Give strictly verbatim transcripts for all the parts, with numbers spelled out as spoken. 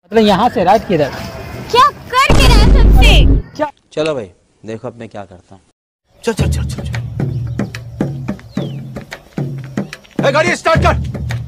मतलब यहाँ से राइट किधर? क्या कर के रहा है सबसे? क्या? चलो भाई देखो अब मैं क्या करता हूँ। चल चल चल चल चल। गाड़ी स्टार्ट कर।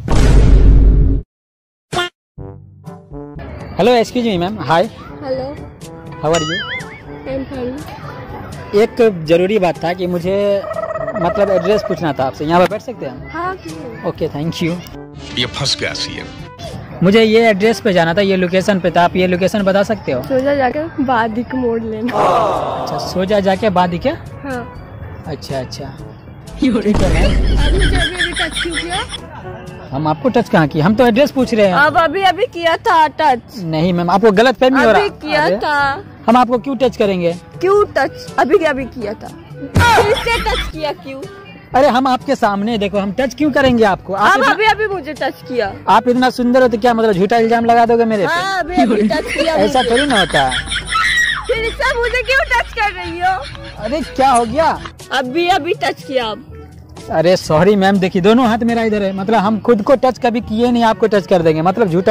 Hello excuse me ma'am, hi, hello, how are you? I am fine. एक जरूरी बात था कि मुझे मतलब एड्रेस पूछना था आपसे, यहाँ पर बैठ सकते हैं? हाँ, ओके, थैंक यू। ये फंस गया सीएम। मुझे ये एड्रेस पे जाना था, ये लोकेशन पे था, आप ये लोकेशन बता सकते हो? सोजा जाकर बादिक मोड़ लेना। अच्छा, सोजा जाके बाद ही क्या? हाँ। अच्छा अच्छा, ठीक है मैम। अब मुझे अभी अभी टच क्यों किया? हम आपको टच कहाँ किए? हम तो एड्रेस पूछ रहे हैं। अब अभी अभी किया था टच। नहीं मैम, आपको गलत फहमी हो रहा है। अभी किया था। हम आपको क्यों टच करेंगे? क्यों टच? अभी अभी किया था, फिर से टच किया क्यों? अरे हम आपके सामने, देखो हम टच क्यों करेंगे आपको? आप अब इतना, अभी अभी मुझे टच किया। आप इतना सुंदर हो तो क्या मतलब झूठा इल्जाम लगा दोगे मेरे पे? हाँ, अभी अभी टच किया। ऐसा थोड़ी ना होता है। फिर से मुझे क्यों टच कर रही हो? अरे क्या हो गया? अभी अभी टच किया। अब अरे सॉरी मैम, देखिए दोनों हाथ मेरा इधर है, मतलब हम खुद को टच कभी किए नहीं, आपको टच कर देंगे, मतलब झूठा।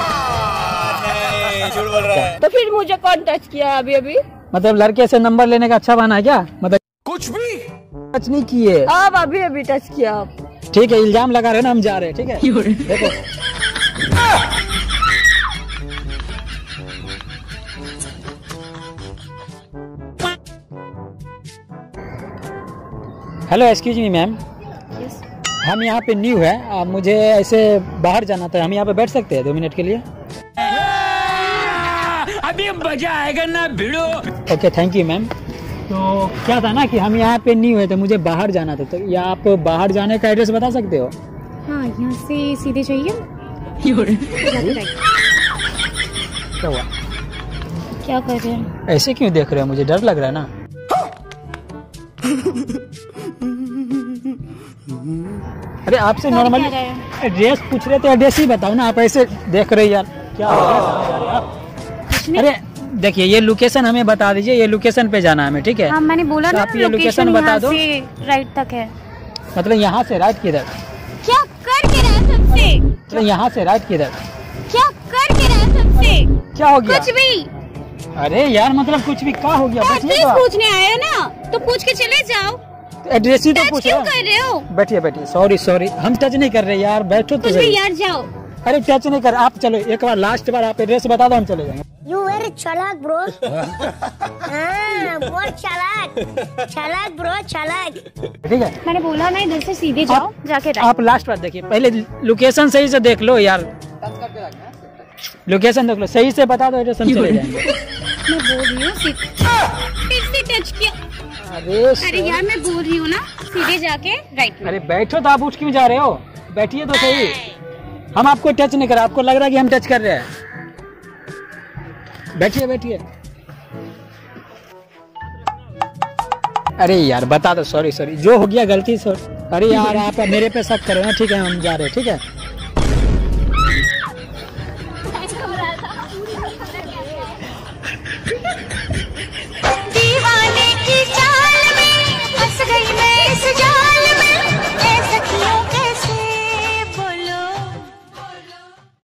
तो फिर मुझे कौन टच किया अभी अभी? मतलब लड़के से नंबर लेने का अच्छा बहाना है क्या? मतलब कुछ भी टच नहीं किए। अब अभी अभी टच किया। अब ठीक है, इल्जाम लगा रहे हैं ना, हम जा रहे हैं, ठीक है? देखो हेलो एक्सक्यूज मी मैम, हम यहाँ पे न्यू है, आ, मुझे ऐसे बाहर जाना था, हम यहाँ पे बैठ सकते हैं दो मिनट के लिए? अभी मजा आएगा ना भिड़ो। Okay, thank you ma'am. तो क्या था ना कि हम यहाँ पे न्यू है तो मुझे बाहर जाना था, तो या आप बाहर जाने का एड्रेस बता सकते हो? हाँ, यहाँ से सीधे जाइए। क्या हुआ? क्या कर रहे हैं? ऐसे क्यों देख रहे हो? मुझे डर लग रहा है ना। अरे आपसे नॉर्मली एड्रेस पूछ रहे थे, एड्रेस ही बताओ ना, आप ऐसे देख रहे यार, क्या हो गया? अरे देखिए, ये लोकेशन हमें बता दीजिए, ये लोकेशन पे जाना है हमें, ठीक है? हाँ, मैंने बोला तो ना, आप ये लोकेशन बता दो। राइट तक है। मतलब यहाँ से राइट किधर? क्या कर के रहा है सबसे? मतलब यहाँ से राइट किधर? क्या कर के रहा है सबसे? क्या हो गया? कुछ भी। अरे यार मतलब कुछ भी, क्या हो गया? एड्रेस पूछने आए हो ना, तो पूछ के चले जाओ। एड्रेस ही तो टच पूछ क्यों रहे कर रहे हो? बैठिए बैठिए, सॉरी सॉरी, हम टच नहीं कर रहे यार, बैठो तो कुछ भी सही। यार, जाओ। अरे टच नहीं कर, आप चलो एक बार, लास्ट बार आप एड्रेस बता दो, हम चले जाएंगे। You very चालाक bro. हाँ, बहुत चालाक, चालाक bro, चालाक। ठीक है, मैंने बोला ना, इधर से सीधे जाओ, जाके राइट। आप लास्ट बार देखिए, पहले लोकेशन सही से देख लो यार, लोकेशन देख लो, सही से बता दो एड्रेस, हम चले जाएंगे। मैं बोल रही हूँ सीधे। फिर से टच किया। अरे अरे यार, मैं बोल रही हूँ ना, सीधे जाके राइट। अरे बैठो तो, आप उठ क्यों जा रहे हो? बैठिए तो सही। हम आपको टच नहीं कर रहे, आपको लग रहा है कि हम टच कर रहे हैं। बैठिए बैठिए। अरे यार बता दो, सॉरी सॉरी, जो हो गया गलती से। अरे यार आप मेरे पे शक करो ना, ठीक है? हम जा रहे हैं, ठीक है?